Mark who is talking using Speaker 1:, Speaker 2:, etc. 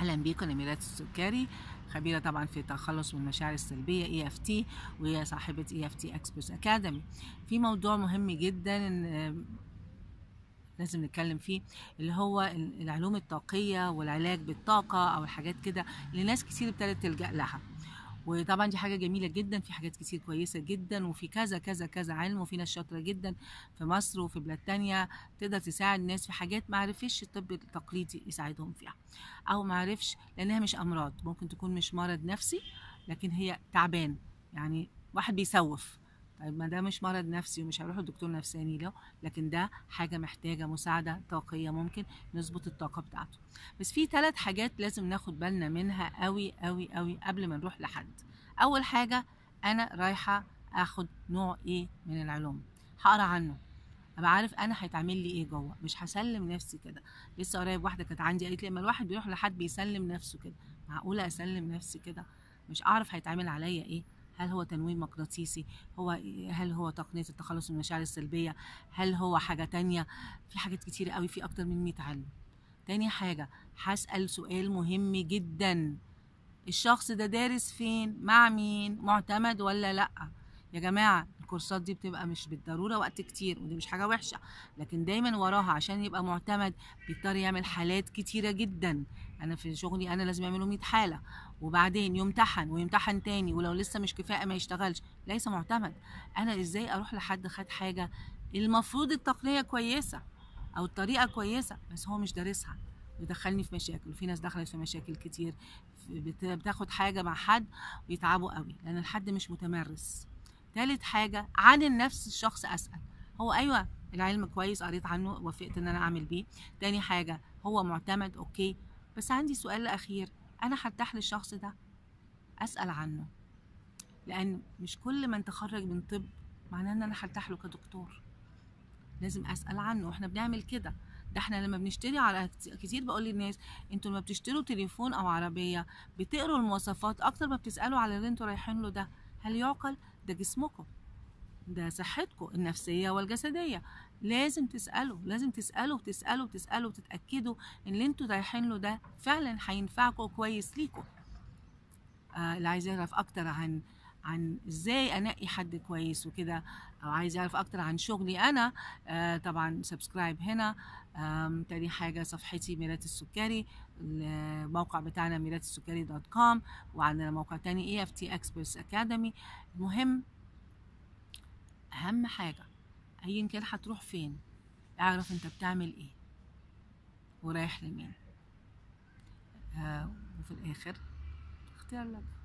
Speaker 1: اهلا بيكم. انا ميرات السكري، خبيره طبعا في التخلص من المشاعر السلبيه EFT، وهي صاحبه EFT Experts Academy. في موضوع مهم جدا لازم نتكلم فيه، اللي هو العلوم الطاقيه والعلاج بالطاقه او الحاجات كده اللي ناس كتير ابتدت تلجأ لها. وطبعا دي حاجه جميله جدا، في حاجات كتير كويسه جدا، وفي كذا كذا كذا علم، وفي ناس شاطره جدا في مصر وفي بلاد تانية تقدر تساعد الناس في حاجات ما عرفش الطب التقليدي يساعدهم فيها، او ما عرفش لانها مش امراض. ممكن تكون مش مرض نفسي لكن هي تعبان، يعني واحد بيسوف. طيب ما ده مش مرض نفسي ومش هيروح الدكتور نفساني له، لكن ده حاجه محتاجه مساعده طاقيه، ممكن نظبط الطاقه بتاعته. بس في 3 حاجات لازم ناخد بالنا منها قوي قوي قوي قبل ما نروح لحد. اول حاجه، انا رايحه اخد نوع ايه من العلوم، هقرا عنه ابقى عارف انا هيتعمل لي ايه جوه، مش هسلم نفسي كده. لسه قريب واحده كانت عندي قالت لي لما الواحد بيروح لحد بيسلم نفسه كده، معقوله اسلم نفسي كده؟ مش اعرف هيتعمل عليا ايه. هل هو تنويم مغناطيسي؟ هل هو تقنيه التخلص من المشاعر السلبيه؟ هل هو حاجه تانية؟ في حاجات كتير قوي، في اكتر من 100 علم. تاني حاجه، هسال سؤال مهم جدا: الشخص ده دارس فين؟ مع مين؟ معتمد ولا لا؟ يا جماعة الكورسات دي بتبقى مش بالضرورة وقت كتير، ودي مش حاجة وحشة، لكن دايما وراها عشان يبقى معتمد بيضطر يعمل حالات كتيرة جدا. أنا في شغلي أنا لازم يعملوا 100 حالة، وبعدين يمتحن ويمتحن تاني، ولو لسه مش كفاءة ما يشتغلش، ليس معتمد. أنا إزاي أروح لحد خد حاجة المفروض التقنية كويسة أو الطريقة كويسة بس هو مش دارسها، يدخلني في مشاكل؟ وفي ناس دخلت في مشاكل كتير، بتاخد حاجة مع حد ويتعبوا قوي لأن الحد مش متمرس. تالت حاجة، عن النفس الشخص أسأل: هو أيوة العلم كويس، قريت عنه، وافقت إن أنا أعمل بيه. تاني حاجة، هو معتمد، أوكي، بس عندي سؤال أخير: أنا هرتاح للشخص ده؟ أسأل عنه، لأن مش كل من تخرج من طب معناه إن أنا هرتاح له كدكتور. لازم اسال عنه، واحنا بنعمل كده. ده احنا لما بنشتري على كتير بقول للناس: انتوا لما بتشتروا تليفون او عربيه بتقروا المواصفات اكتر ما بتسالوا على اللي انتوا رايحين له ده. هل يعقل؟ ده جسمكم، ده صحتكم النفسيه والجسديه. لازم تسالوا، لازم تسالوا وتسالوا وتسالوا وتتاكدوا ان اللي انتوا رايحين له ده فعلا هينفعكم كويس ليكم. اللي عايز يعرف اكتر عن ازاي انقي حد كويس وكده، او عايز يعرف اكتر عن شغلي انا، طبعا سبسكرايب هنا. تاني حاجه، صفحتي ميرات السكري، الموقع بتاعنا miratelsukari.com، وعندنا موقع تاني EFT Experts Academy. المهم، اهم حاجه ايا كان هتروح فين، اعرف انت بتعمل ايه ورايح لمين. وفي الاخر اختيار لك.